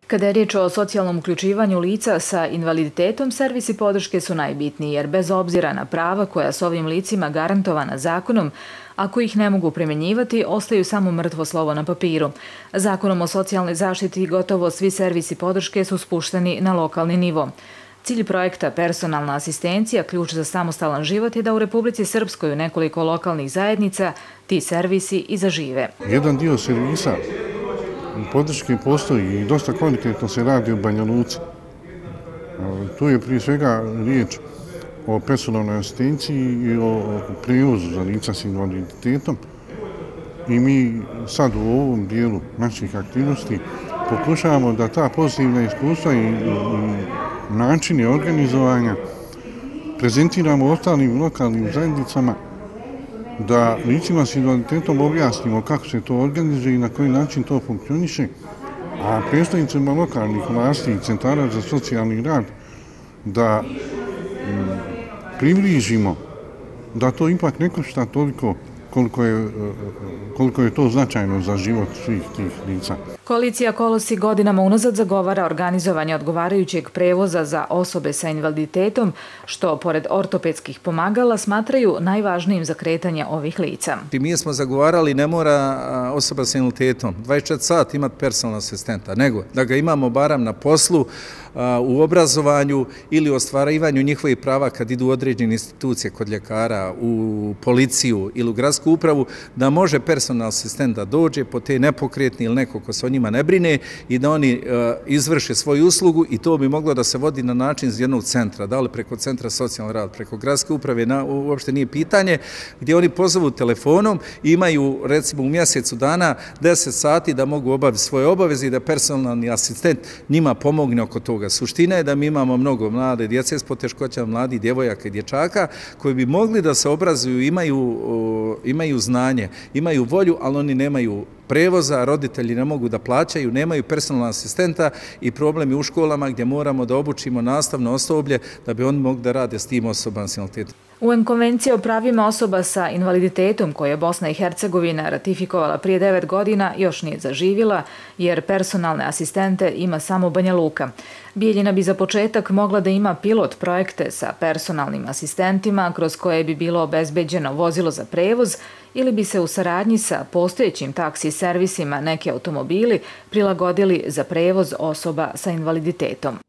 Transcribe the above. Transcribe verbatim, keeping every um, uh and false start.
Kada je riječ o socijalnom uključivanju lica sa invaliditetom, servisi podrške su najbitniji, jer bez obzira na prava koja su ovim licima garantovana zakonom, ako ih ne mogu primjenjivati, ostaju samo mrtvo slovo na papiru. Zakonom o socijalnoj zaštiti gotovo svi servisi podrške su spušteni na lokalni nivo. Cilj projekta Personalna asistencija, ključ za samostalan život, je da u Republici Srpskoj u nekoliko lokalnih zajednica ti servisi i zažive. Jedan dio servisa podrške postoji i dosta kvalitetno se radi u Banja Luci. Tu je prije svega riječ o personalnoj asistenciji i o prijevozu za lica s invaliditetom. I mi sad u ovom dijelu naših aktivnosti pokušavamo da ta pozitivna iskustva i načini organizovanja prezentiramo ostalim lokalnim zajednicama, da licima s invaliditetom objasnimo kako se to organizuje i na koji način to funkcioniše, a predstavnicima lokalnih vlasti i centara za socijalni rad da približimo da to ipak ne košta toliko koliko je, koliko je to značajno za život svih tih lica. Koalicija Kolosi godinama unazad zagovara organizovanje odgovarajućeg prevoza za osobe sa invaliditetom, što pored ortopedskih pomagala smatraju najvažnijim za kretanje ovih lica. Mi smo zagovarali ne mora osoba sa invaliditetom dvadeset četiri sata imati personalnog asistenta, nego da ga imamo barem na poslu, u obrazovanju ili ostvarivanju njihovih prava kad idu u određene institucije kod ljekara, u policiju ili u gradsku upravu, da može personalni asistent da dođe po te nepokretni ili neko ko se o njima ne brine i da oni izvrše svoju uslugu, i to bi moglo da se vodi na način iz jednog centra, da li preko centra socijalnog rada, preko gradske uprave, uopšte nije pitanje, gdje oni pozovu telefonom i imaju recimo u mjesecu dana deset sati da mogu obaviti svoje obaveze i da personalni asistent njima pomogne oko toga. Suština je da mi imamo mnogo mlade djece s poteškoćama, mladih djevojaka i dječaka koji bi mogli da se obrazuju, imaju, imaju znanje, imaju volju, ali oni nemaju prevoza, roditelji ne mogu da plaćaju, nemaju personalnog asistenta i problem je u školama gdje moramo da obučimo nastavno osoblje da bi oni mogli da rade s tim osobama s invaliditetom. U en Konvencija o pravima osoba sa invaliditetom, koju je Bosna i Hercegovina ratifikovala prije devet godina, još nije zaživjela, jer personalne asistente ima samo Banja Luka. Bijeljina bi za početak mogla da ima pilot projekte sa personalnim asistentima, kroz koje bi bilo obezbeđeno vozilo za prevoz, ili bi se u saradnji sa postojećim taksi servisima neki automobili prilagodili za prevoz osoba sa invaliditetom.